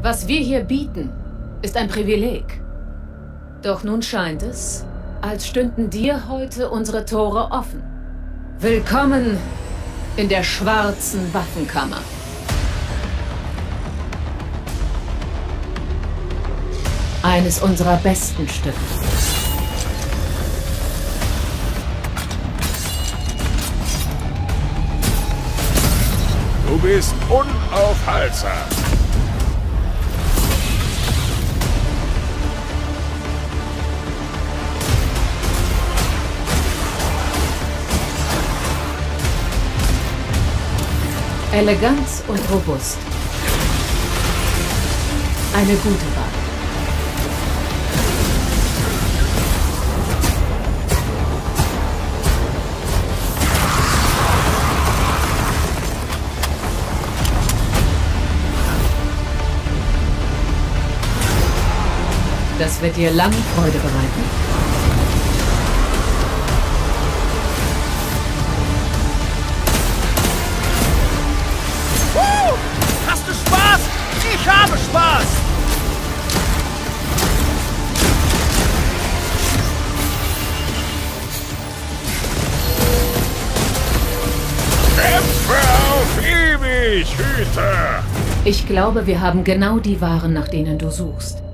Was wir hier bieten, ist ein Privileg. Doch nun scheint es, als stünden dir heute unsere Tore offen. Willkommen in der schwarzen Waffenkammer. Eines unserer besten Stücke. Du bist unaufhaltsam. Eleganz und robust. Eine gute Wahl. Das wird dir lange Freude bereiten. Hast du Spaß? Ich habe Spaß! Kämpfe auf ewig, Hüter! Ich glaube, wir haben genau die Waren, nach denen du suchst.